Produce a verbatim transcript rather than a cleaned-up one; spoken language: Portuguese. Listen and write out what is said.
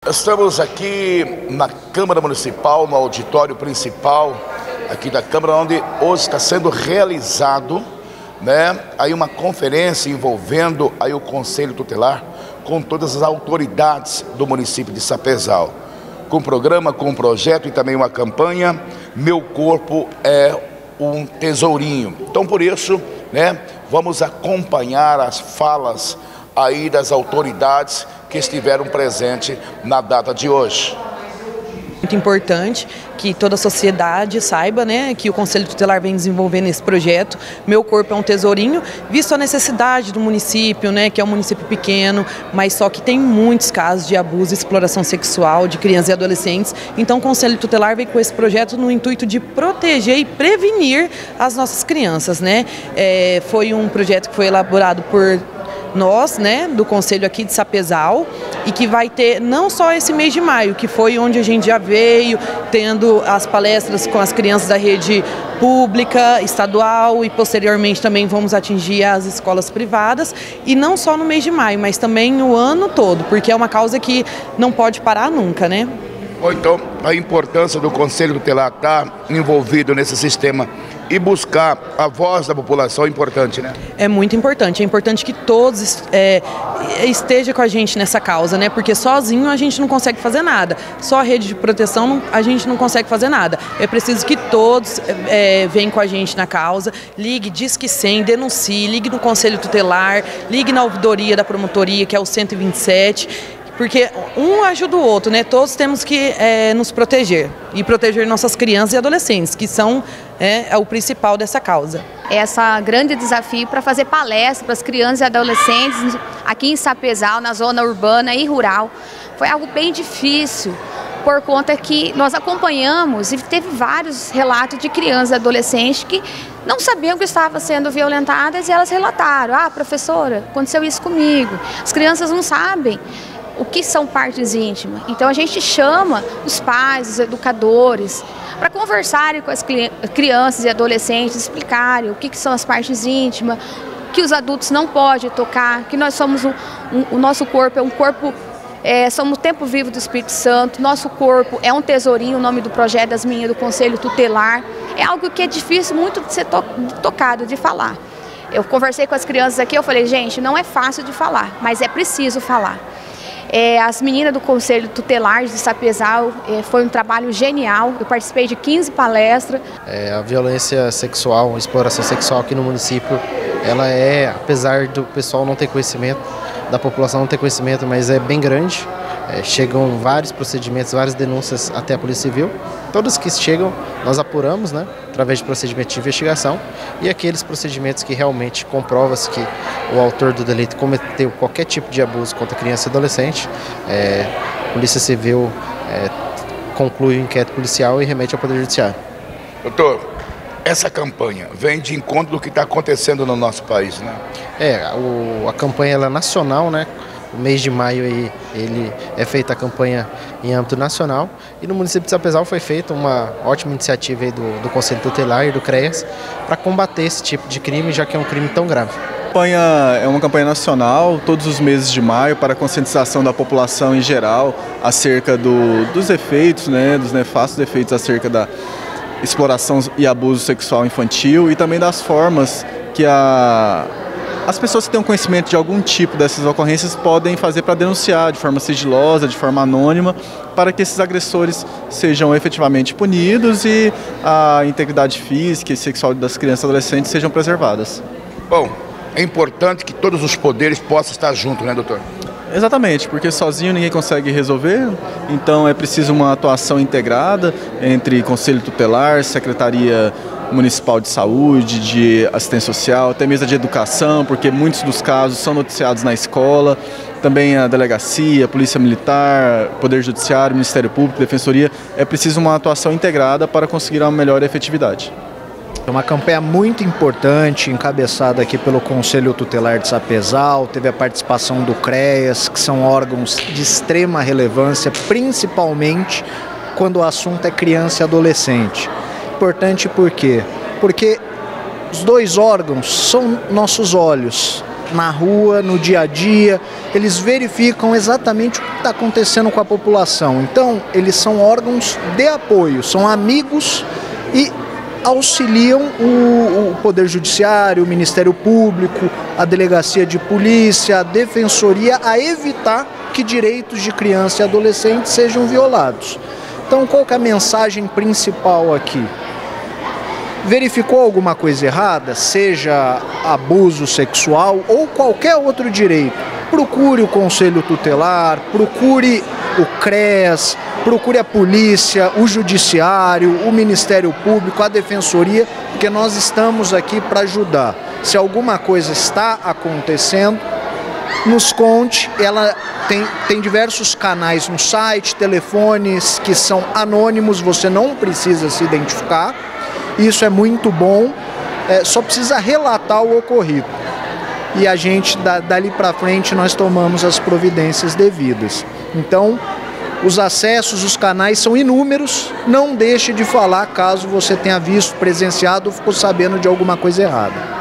Estamos aqui na Câmara Municipal, no auditório principal aqui da Câmara, onde hoje está sendo realizado, né, aí uma conferência envolvendo aí o Conselho Tutelar com todas as autoridades do município de Sapezal, com programa, com projeto e também uma campanha, Meu Corpo é um Tesourinho. Então, por isso, né, vamos acompanhar as falas aí das autoridades que estiveram presentes na data de hoje. Muito importante que toda a sociedade saiba, né, que o Conselho Tutelar vem desenvolvendo esse projeto, Meu Corpo é um Tesourinho, visto a necessidade do município, né, que é um município pequeno, mas só que tem muitos casos de abuso e exploração sexual de crianças e adolescentes. Então o Conselho Tutelar vem com esse projeto no intuito de proteger e prevenir as nossas crianças, né? É, foi um projeto que foi elaborado por nós, né, do Conselho aqui de Sapezal, e que vai ter não só esse mês de maio, que foi onde a gente já veio, tendo as palestras com as crianças da rede pública, estadual, e posteriormente também vamos atingir as escolas privadas, e não só no mês de maio, mas também o ano todo, porque é uma causa que não pode parar nunca, né? Ou então, a importância do Conselho Tutelar estar envolvido nesse sistema e buscar a voz da população é importante, né? É muito importante, é importante que todos é, estejam com a gente nessa causa, né? Porque sozinho a gente não consegue fazer nada, só a rede de proteção não, a gente não consegue fazer nada. É preciso que todos é, venham com a gente na causa, ligue, Disque cem, denuncie, ligue no Conselho Tutelar, ligue na ouvidoria da promotoria, que é o cento e vinte e sete, porque um ajuda o outro, né? Todos temos que é, nos proteger e proteger nossas crianças e adolescentes, que são é, é o principal dessa causa. Essa grande desafio para fazer palestra para as crianças e adolescentes aqui em Sapezal, na zona urbana e rural, foi algo bem difícil, por conta que nós acompanhamos e teve vários relatos de crianças e adolescentes que não sabiam que estavam sendo violentadas e elas relataram: ah, professora, aconteceu isso comigo. As crianças não sabem o que são partes íntimas. Então a gente chama os pais, os educadores, para conversarem com as crianças e adolescentes, explicarem o que, que são as partes íntimas, que os adultos não podem tocar, que nós somos um, um, o nosso corpo é um corpo, é, somos o tempo vivo do Espírito Santo, nosso corpo é um tesourinho, o nome do projeto das meninas do Conselho Tutelar. É algo que é difícil muito de ser to tocado, de falar. Eu conversei com as crianças aqui, eu falei: gente, não é fácil de falar, mas é preciso falar. É, as meninas do Conselho Tutelar de Sapezal, é, foi um trabalho genial, eu participei de quinze palestras. É, a violência sexual, a exploração sexual aqui no município, ela é, apesar do pessoal não ter conhecimento, da população não ter conhecimento, mas é bem grande. É, chegam vários procedimentos, várias denúncias até a Polícia Civil. Todas que chegam, nós apuramos, né, através de procedimento de investigação, e aqueles procedimentos que realmente comprovam-se que o autor do delito cometeu qualquer tipo de abuso contra criança e adolescente, é, a Polícia Civil é, conclui o inquérito policial e remete ao Poder Judiciário. Doutor, essa campanha vem de encontro do que está acontecendo no nosso país, né? É, o, a campanha ela é nacional, né? O mês de maio aí, ele é feita a campanha em âmbito nacional, e no município de Sapezal foi feita uma ótima iniciativa aí do, do Conselho Tutelar e do CREAS para combater esse tipo de crime, já que é um crime tão grave. A campanha é uma campanha nacional, todos os meses de maio, para a conscientização da população em geral acerca do, dos efeitos, né, dos nefastos efeitos acerca da exploração e abuso sexual infantil, e também das formas que a As pessoas que têm um conhecimento de algum tipo dessas ocorrências podem fazer para denunciar de forma sigilosa, de forma anônima, para que esses agressores sejam efetivamente punidos e a integridade física e sexual das crianças e adolescentes sejam preservadas. Bom, é importante que todos os poderes possam estar juntos, né, doutor? Exatamente, porque sozinho ninguém consegue resolver, então é preciso uma atuação integrada entre Conselho Tutelar, Secretaria Municipal de Saúde, de Assistência Social, até mesmo de Educação, porque muitos dos casos são noticiados na escola, também a Delegacia, a Polícia Militar, Poder Judiciário, Ministério Público, Defensoria. É preciso uma atuação integrada para conseguir uma melhor efetividade. É uma campanha muito importante, encabeçada aqui pelo Conselho Tutelar de Sapezal, teve a participação do CREAS, que são órgãos de extrema relevância, principalmente quando o assunto é criança e adolescente. Importante por quê? Porque os dois órgãos são nossos olhos. na rua, no dia a dia, eles verificam exatamente o que está acontecendo com a população. Então, eles são órgãos de apoio, são amigos e auxiliam o, o Poder Judiciário, o Ministério Público, a Delegacia de Polícia, a Defensoria, a evitar que direitos de criança e adolescente sejam violados. Então, qual que é a mensagem principal aqui? Verificou alguma coisa errada, seja abuso sexual ou qualquer outro direito, procure o Conselho Tutelar, procure o CREAS, procure a polícia, o Judiciário, o Ministério Público, a Defensoria, porque nós estamos aqui para ajudar. Se alguma coisa está acontecendo, nos conte. Ela tem, tem diversos canais no site, telefones que são anônimos, você não precisa se identificar. Isso é muito bom, é, só precisa relatar o ocorrido. E a gente, da, dali para frente, nós tomamos as providências devidas. Então, os acessos, os canais são inúmeros, não deixe de falar caso você tenha visto, presenciado ou ficou sabendo de alguma coisa errada.